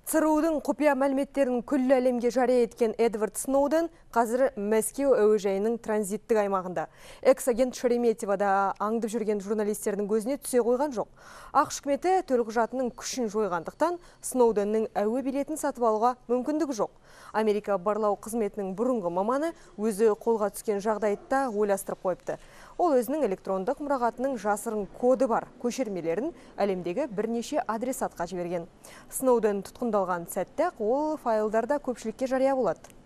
ЦРУ-дың құпия мәліметтерін күллі әлемге жария еткен Эдвард Сноуден қазір Мәскеу әуежайының транзиттік аймағында. Экс-агент Шереметьевода аңдып жүрген журналистердің көзіне түсе қойған жоқ. ақш үкіметі төлқұжатының күшін жойғандықтан Сноуденнің әуе билетін сатып алуға мүмкіндігі жоқ. Америка барлау қызметінің бұрынғы маманы өзі қолға түскен жағдайда ойластырып қойыпты. Ол өзінің электрондық мұрағатының жасырын коды бар көшірмелерін әлемдегі бірнеше адресатқа жіберген. Сноуден тұтқындалған сәтте ол файлдарда көпшілікке жария болады.